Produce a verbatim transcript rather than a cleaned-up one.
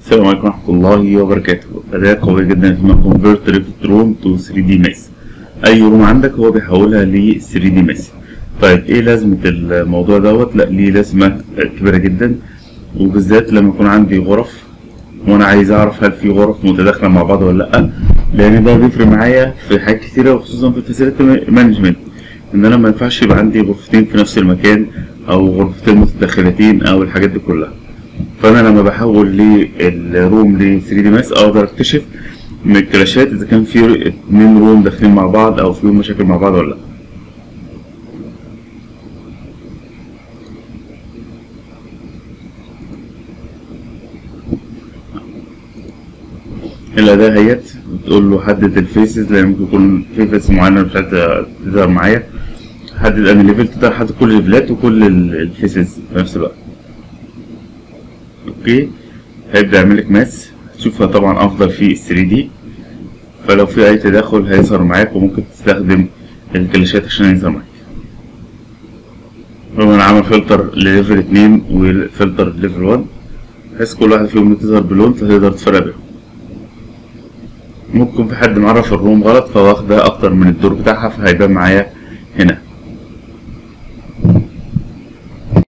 السلام عليكم ورحمة الله وبركاته. أداة قوية جدا اسمها Convert Revit Room to ثري دي Mass. أي روم عندك هو بيحولها ل ثري دي Mass. طيب إيه لازمة الموضوع دوت؟ لأ ليه لازمة كبيرة جدا، وبالذات لما يكون عندي غرف وأنا عايز أعرف هل في غرف متداخلة مع بعض ولا لأ، لأن ده بيفرق معايا في حاجات كتيرة وخصوصا في الفاسيلتي مانجمنت. إن أنا مينفعش يبقى عندي غرفتين في نفس المكان أو غرفتين متداخلتين أو الحاجات دي كلها. فانا لما بحول للروم ل ثري دي ماس اقدر اكتشف من الكلاشات اذا كان في اتنين روم داخلين مع بعض او فيهم مشاكل مع بعض ولا لا. الاداة هيت بتقول له حدد الفيسز، لان ممكن يكون في فيس معينه مش عايزة تظهر معايا. حدد انهي ليفل، تقدر تحدد كل الليفلات وكل الفيسز في نفس الوقت. اوكي، هيبدأ يعملك ماس، تشوفها طبعا افضل في ثري دي، فلو في اي تداخل هيظهر معاك وممكن تستخدم الكلاشات عشان يظهر معاك. هو انا عامل فلتر لليفل اتنين وفلتر لليفل وان بحيث كل واحد فيهم تظهر بلون فتقدر تفرق بينهم. ممكن في حد معرف الروم غلط فواخدة اكتر من الدور بتاعها فهيبان معايا هنا.